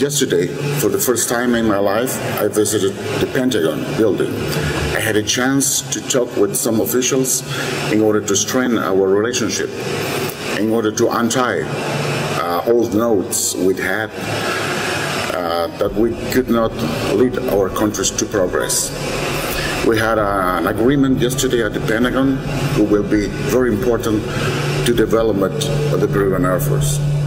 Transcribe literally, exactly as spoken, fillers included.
Yesterday, for the first time in my life, I visited the Pentagon building. I had a chance to talk with some officials in order to strengthen our relationship, in order to untie uh, old notes we'd had uh, that we could not lead our countries to progress. We had uh, an agreement yesterday at the Pentagon, who will be very important to development of the Peruvian Air Force.